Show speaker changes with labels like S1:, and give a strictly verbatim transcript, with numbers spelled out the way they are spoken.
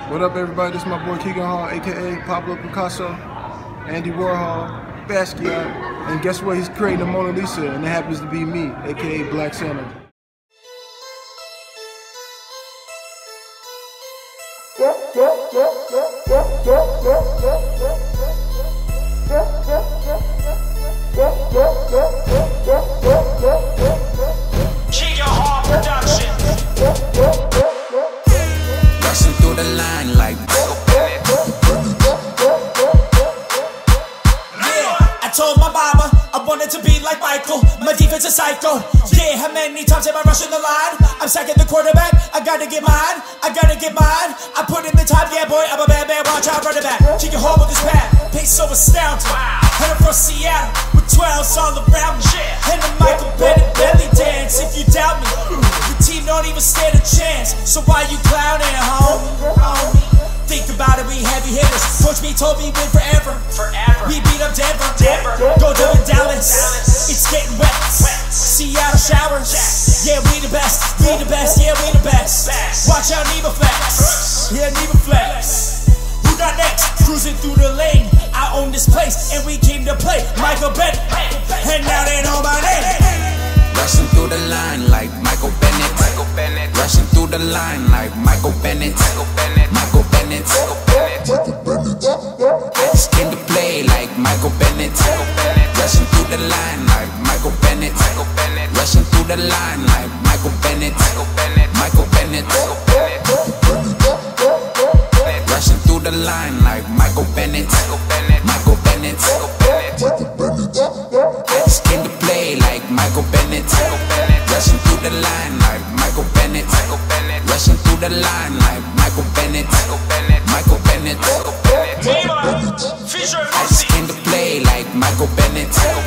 S1: What up, everybody? This is my boy Keegan Hall, aka Pablo Picasso, Andy Warhol, Basquiat, and guess what? He's creating the Mona Lisa, and it happens to be me, aka Black Santa.
S2: Keegan Hall production.
S3: Rushing through the line like
S2: Yeah, I told my mama I wanted to be like Michael. My defense is psycho. Yeah, how many times am I rushing the line? I'm sacking the quarterback. I gotta get mine. I gotta get mine. I put in the time. Yeah, boy, I'm a bad man. Watch out, run it back. Keegan Hall with his pad. Pace so astounding. Headed from Seattle with twelves all around me. And the Michael Bennett belly dance. If you doubt me, your team don't even stand a chance. So why you clowning, homie? homie? Think about it, we heavy hitters. Coach B told me win forever. Forever. We beat up Denver. Denver. Go down in Dallas. Dallas. It's getting wet. wet. Seattle showers. Yeah, we the best. We the best. Yeah, we the best. best. Watch out, Neva Flex. Yeah, Neva Flex. Who got next? Cruising through the lane. I own this place, and we came to play. Michael Bennett. And now they know my name.
S3: rushing through the line like Michael Bennett. Michael Bennett. Rushing through the line like Michael Bennett. Michael Bennett. Michael Bennett. Michael Bennett. I just came to play like Michael Bennett. Michael Bennett. Rushing through the line like Michael Bennett. Michael Bennett. Rushing through the line like Michael Bennett. Michael Bennett. Michael Bennett. Michael Bennett. Rushing through the line like Michael Bennett. Michael Bennett. Michael Bennett. Michael Bennett. I just came to play like Michael Bennett. Michael Bennett. Rushing through the line like Michael Bennett. Michael Bennett. Rushing through the line like Michael Bennett. Michael Bennett. Michael Bennett. Michael Bennett. I just came to play like Michael Bennett.